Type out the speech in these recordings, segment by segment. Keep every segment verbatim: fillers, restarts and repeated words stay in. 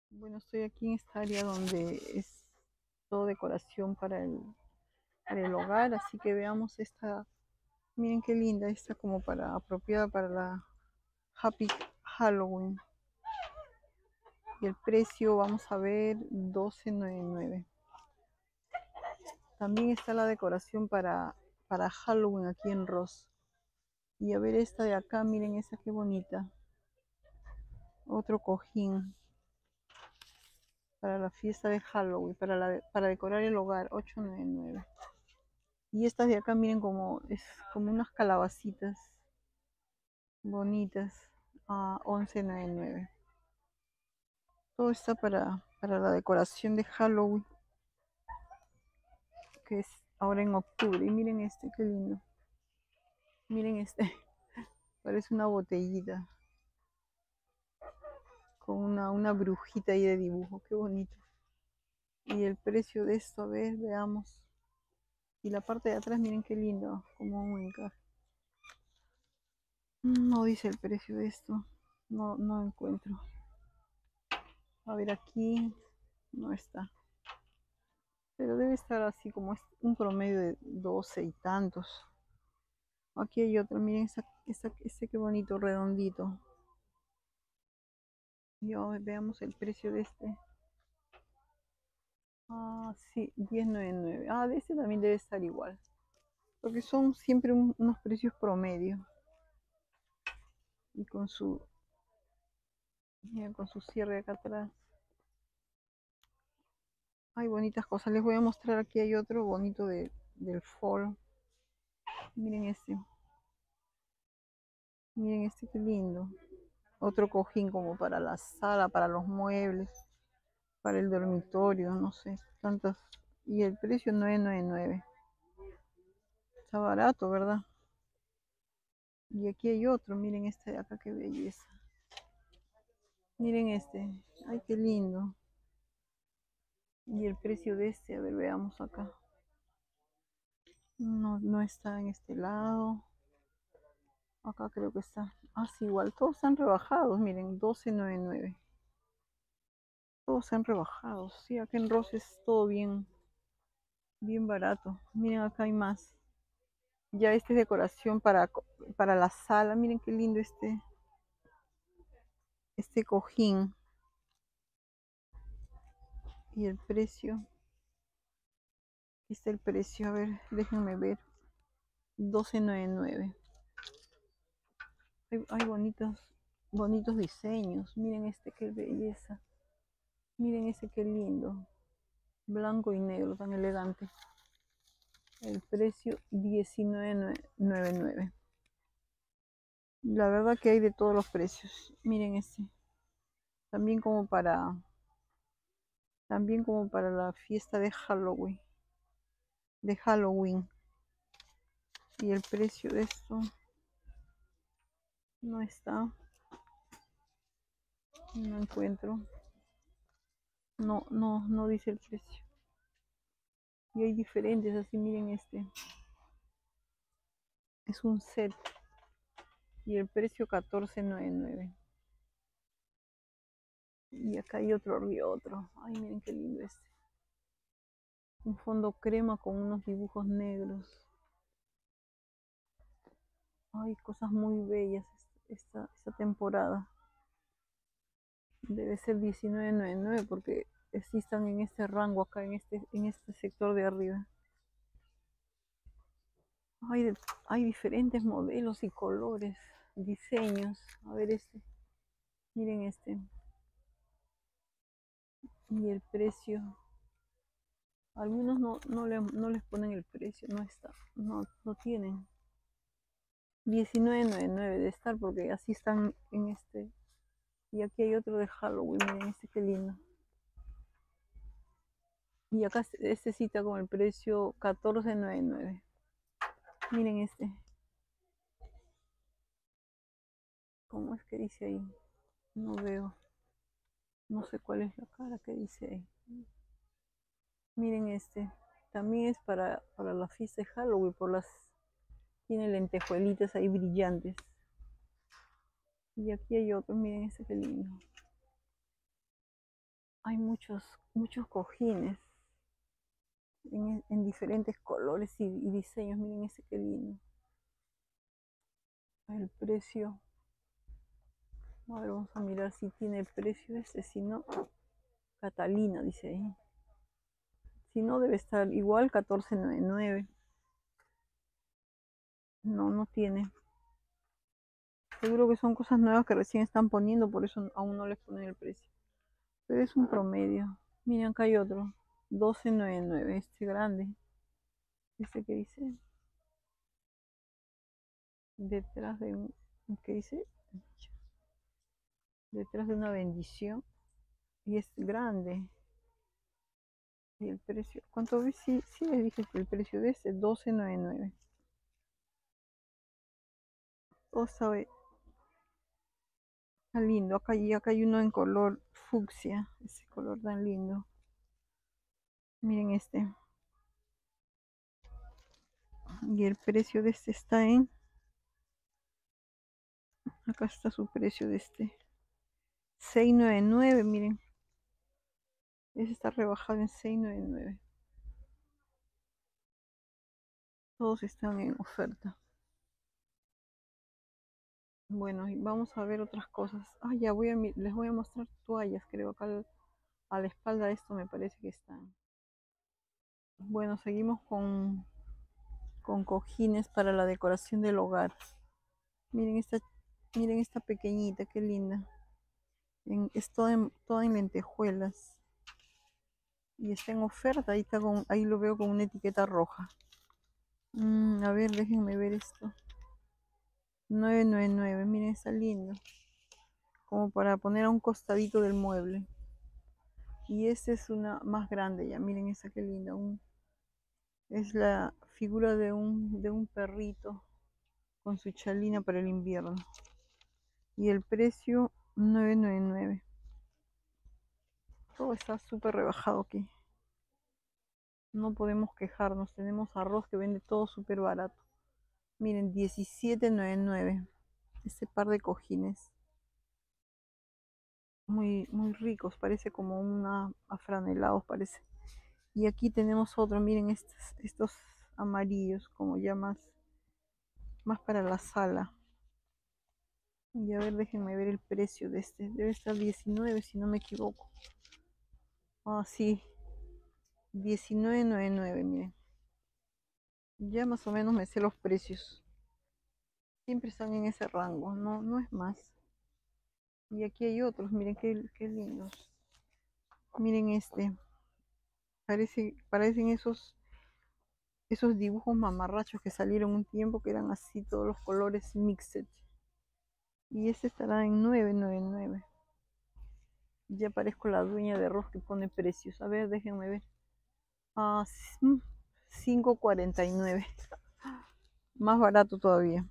Bueno, estoy aquí en esta área donde es todo decoración para el, para el hogar, así que veamos esta, miren qué linda, esta como para apropiada para la Happy Halloween. Y el precio, vamos a ver, doce noventa y nueve. También está la decoración para, para Halloween aquí en Ross. Y a ver esta de acá, miren esa qué bonita. Otro cojín para la fiesta de Halloween, para, la, para decorar el hogar, ocho noventa y nueve. Y estas de acá, miren como es como unas calabacitas bonitas a once noventa y nueve. Todo está para, para la decoración de Halloween, que es ahora en octubre. Y miren este, qué lindo. Miren este, parece una botellita con una, una brujita ahí de dibujo, qué bonito. Y el precio de esto, a ver, veamos. Y la parte de atrás, miren qué lindo, como un encaje. No dice el precio de esto, no, no encuentro. A ver, aquí no está. Pero debe estar así como es un promedio de doce y tantos. Aquí hay otro, miren esa, esa, ese qué bonito redondito. Y veamos el precio de este. Ah, sí, diez noventa y nueve. Ah, de este también debe estar igual. Porque son siempre un- unos precios promedio. Y con su, miren, con su cierre acá atrás. Hay bonitas cosas. Les voy a mostrar, aquí hay otro bonito de, del fall. Miren este. Miren este, qué lindo. Otro cojín como para la sala, para los muebles, para el dormitorio, no sé, tantas. Y el precio nueve noventa y nueve. Está barato, ¿verdad? Y aquí hay otro, miren este de acá, qué belleza. Miren este, ay, qué lindo. Y el precio de este, a ver, veamos acá. No, no está en este lado. Acá creo que está. Ah, sí, igual, todos están rebajados, miren, doce noventa y nueve. Todos están rebajados. Sí, acá en Ross es todo bien, bien barato. Miren, acá hay más. Ya esta es decoración para, co- para la sala. Miren qué lindo este, este cojín. Y el precio. Aquí está el precio. A ver, déjenme ver. doce noventa y nueve. Hay, hay bonitos, bonitos diseños. Miren este, qué belleza. Miren ese, qué lindo. Blanco y negro, tan elegante. El precio diecinueve noventa y nueve. La verdad que hay de todos los precios. Miren este. También como para, también como para la fiesta de Halloween. De Halloween. Y el precio de esto no está. No encuentro. No, no, no dice el precio. Y hay diferentes, así miren este. Es un set. Y el precio catorce noventa y nueve. Y acá hay otro arriba, otro. Ay, miren qué lindo este. Un fondo crema con unos dibujos negros. Ay, cosas muy bellas esta, esta temporada. Debe ser diecinueve noventa y nueve porque sí están en este rango acá, en este, en este sector de arriba. Hay, de- hay diferentes modelos y colores, diseños. A ver este. Miren este. Y el precio. Algunos no, no, le- no les ponen el precio, no está, no, no tienen. diecinueve noventa y nueve de estar porque así están en este. Y aquí hay otro de Halloween, miren este qué lindo. Y acá este cita con el precio catorce noventa y nueve. Miren este. ¿Cómo es que dice ahí? No veo. No sé cuál es la cara que dice ahí. Miren este. También es para, para la fiesta de Halloween, por las. Tiene lentejuelitas ahí brillantes. Y aquí hay otro, miren ese qué lindo. hay muchos, muchos cojines en, en diferentes colores y, y diseños. Miren ese que lindo. El precio. A ver, vamos a mirar si tiene el precio este. Si no, Catalina dice ahí. Si no, debe estar igual, catorce noventa y nueve. No, no tiene. Seguro que son cosas nuevas que recién están poniendo, por eso aún no les ponen el precio. Pero es un promedio. Miren, acá hay otro. doce noventa y nueve. Este grande. Este que dice. Detrás de un. ¿Qué dice? Detrás de una bendición. Y es grande. Y el precio. ¿Cuánto ves? Sí, sí les dije que el precio de este doce noventa y nueve. Oh, sabe. Está lindo. Acá, y acá hay uno en color fucsia. Ese color tan lindo. Miren este. Y el precio de este está en. Acá está su precio de este. seis noventa y nueve, miren. Ese está rebajado en seis noventa y nueve. Todos están en oferta. Bueno, y vamos a ver otras cosas. Ah, ya voy a, les voy a mostrar toallas, creo. Acá al, a la espalda de esto me parece que están. Bueno, seguimos con, con cojines para la decoración del hogar. Miren esta, miren esta pequeñita, qué linda. En, es toda en, toda en lentejuelas. Y está en oferta, ahí, está con, ahí lo veo con una etiqueta roja. Mm, a ver, déjenme ver esto. nueve noventa y nueve, miren, está lindo. Como para poner a un costadito del mueble. Y esta es una más grande ya, miren esa que linda. Un, es la figura de un, de un perrito con su chalina para el invierno. Y el precio nueve noventa y nueve. Todo está súper rebajado aquí. No podemos quejarnos, tenemos arroz que vende todo súper barato. Miren, diecisiete noventa y nueve. Este par de cojines. Muy, muy ricos, parece como una afranelados, parece. Y aquí tenemos otro, miren estos, estos amarillos, como ya más, más para la sala. Y a ver, déjenme ver el precio de este. Debe estar diecinueve si no me equivoco. Ah, sí, diecinueve noventa y nueve, miren. Ya más o menos me sé los precios. Siempre están en ese rango, no, no es más. Y aquí hay otros, miren qué, qué lindos. Miren este. Parece, parecen esos, esos dibujos mamarrachos que salieron un tiempo que eran así todos los colores mixed. Y este estará en nueve noventa y nueve. Ya parezco la dueña de arroz que pone precios. A ver, déjenme ver. Ah, cinco cuarenta y nueve. Más barato todavía.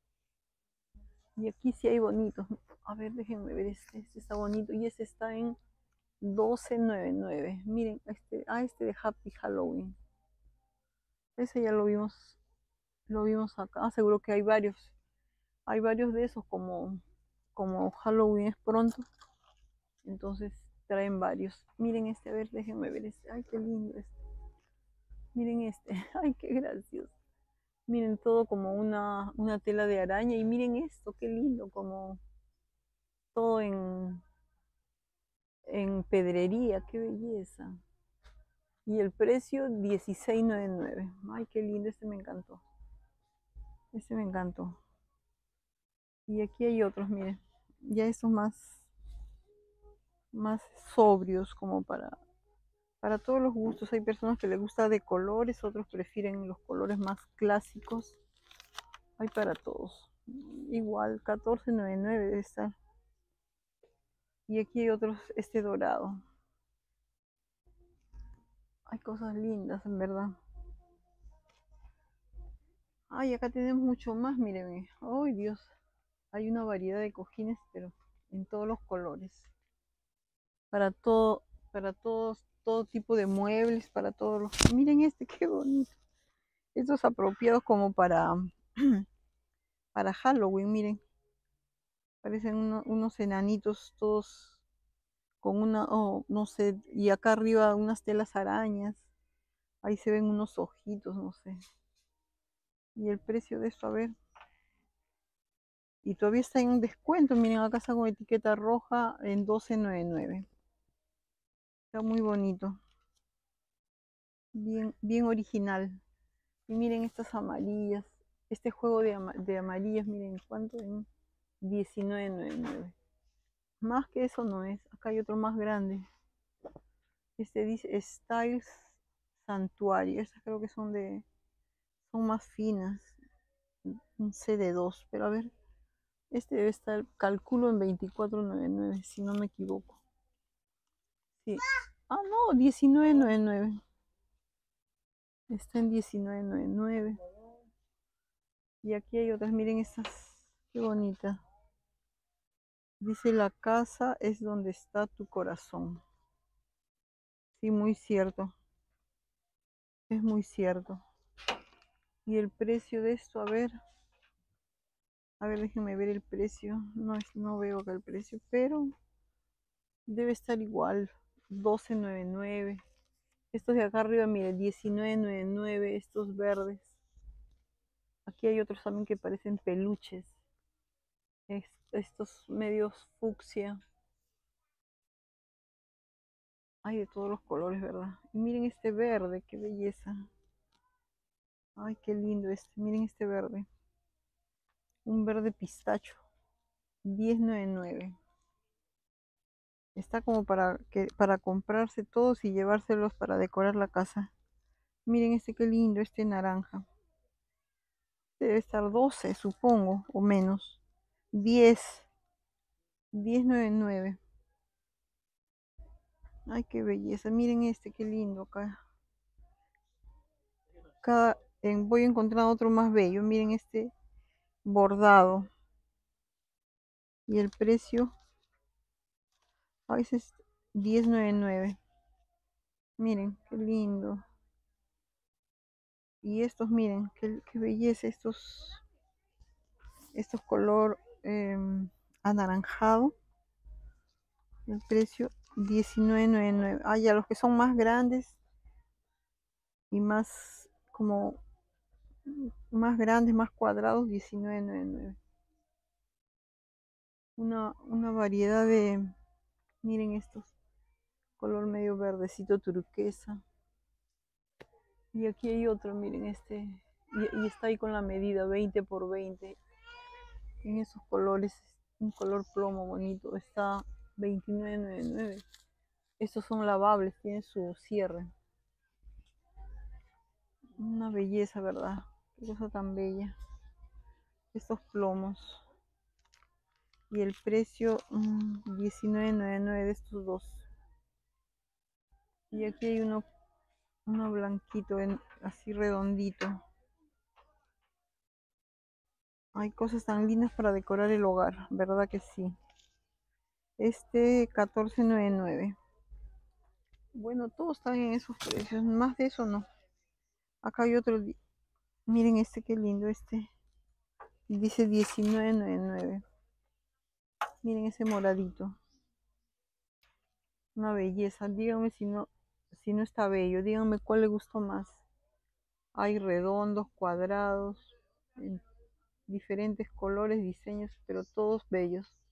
Y aquí sí hay bonitos. A ver, déjenme ver. Este, este está bonito. Y este está en doce noventa y nueve. Miren, este, ah, este de Happy Halloween. Ese ya lo vimos. Lo vimos acá. Ah, seguro que hay varios. Hay varios de esos como, como Halloween es pronto. Entonces traen varios. Miren este, a ver, déjenme ver este. Ay, qué lindo este. Miren este. Ay, qué gracioso. Miren todo como una, una tela de araña. Y miren esto, qué lindo. Como todo en, en pedrería. Qué belleza. Y el precio dieciséis noventa y nueve. Ay, qué lindo. Este me encantó. Este me encantó. Y aquí hay otros, miren. Ya estos más, más sobrios como para Para todos los gustos. Hay personas que les gusta de colores, otros prefieren los colores más clásicos. Hay para todos. Igual, catorce noventa y nueve debe estar. Y aquí hay otros, este dorado. Hay cosas lindas, en verdad. Ay, acá tenemos mucho más, mírenme. Ay, Dios. Hay una variedad de cojines, pero en todos los colores. Para todo, para todos, todo tipo de muebles, para todos los... Miren este, qué bonito. Estos apropiados como para... para Halloween, miren. Parecen uno, unos enanitos todos con una, oh, no sé, y acá arriba unas telas arañas. Ahí se ven unos ojitos, no sé. Y el precio de esto, a ver. Y todavía está en un descuento. Miren, acá está con etiqueta roja en doce noventa y nueve. Está muy bonito. Bien, bien original. Y miren estas amarillas. Este juego de, ama de amarillas, miren cuánto, en diecinueve noventa y nueve. Más que eso no es. Acá hay otro más grande. Este dice Styles Santuario. Estas creo que son de, son más finas. Un C D dos. Pero a ver, este debe estar, calculo en veinticuatro noventa y nueve, si no me equivoco. Sí. Ah, no, diecinueve noventa y nueve. Está en diecinueve noventa y nueve. Y aquí hay otras, miren estas, qué bonita. Dice, la casa es donde está tu corazón. Sí, muy cierto. Es muy cierto. Y el precio de esto, a ver. A ver, déjenme ver el precio. No, es- no veo acá el precio, pero debe estar igual. doce noventa y nueve. Estos de acá arriba, mire, diecinueve noventa y nueve. Estos verdes. Aquí hay otros también que parecen peluches. Es- estos medios fucsia. Hay de todos los colores, ¿verdad? Y miren este verde, qué belleza. Ay, qué lindo este. Miren este verde. Un verde pistacho. diez noventa y nueve. Está como para, que, para comprarse todos y llevárselos para decorar la casa. Miren este qué lindo, este naranja. Debe estar doce, supongo, o menos. diez. diez noventa y nueve. Ay, qué belleza. Miren este, qué lindo acá. Cada, en, voy encontrando otro más bello. Miren este bordado. Y el precio a veces diez noventa y nueve. Miren, qué lindo. Y estos, miren, qué, qué belleza. Estos, estos color em, anaranjado. El precio diecinueve noventa y nueve. Ah, ya los que son más grandes y más como más grandes, más cuadrados, diecinueve noventa y nueve. Una, una variedad de, miren estos, color medio verdecito turquesa. Y aquí hay otro, miren este, y, y está ahí con la medida veinte por veinte. En esos colores, un color plomo bonito, está veintinueve noventa y nueve. Estos son lavables, tienen su cierre. Una belleza, ¿verdad? Qué cosa tan bella. Estos plomos. Y el precio mmm, diecinueve noventa y nueve de estos dos. Y aquí hay uno, uno blanquito, en, así redondito. Hay cosas tan lindas para decorar el hogar, ¿verdad que sí? Este catorce noventa y nueve. Bueno, todos están en esos precios, más de eso no. Acá hay otro, miren este qué lindo este. Dice diecinueve noventa y nueve. Miren ese moradito. Una belleza. Díganme si no, si no está bello. Díganme cuál le gustó más. Hay redondos, cuadrados, en diferentes colores, diseños, pero todos bellos.